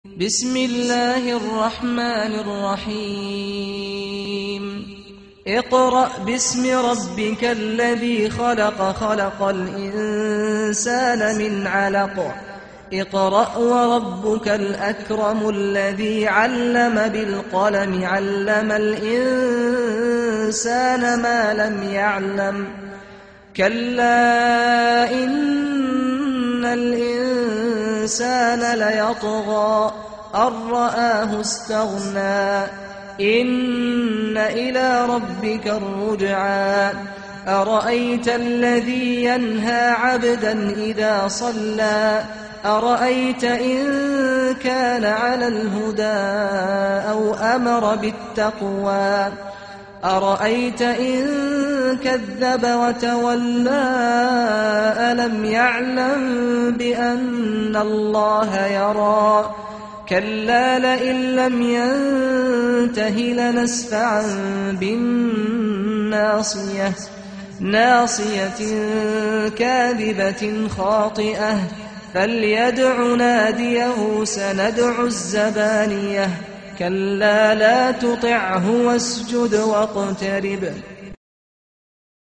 بسم الله الرحمن الرحيم اقرأ باسم ربك الذي خلق خلق الإنسان من علق اقرأ وربك الأكرم الذي علم بالقلم علم الإنسان ما لم يعلم كلا إن الإنسان ليطغى أن رآه استغنى إن إلى ربك الرجعى أرأيت الذي ينهى عبدا إذا صلى أرأيت إن كان على الهدى أو أمر بالتقوى أرأيت إن كذب وتولى ألم يعلم بأن الله يرى كلا لئن لم ينته لنسفعا بالناصية ناصية كاذبة خاطئة فليدع ناديه سندع الزبانية كلا لا تطعه واسجد واقترب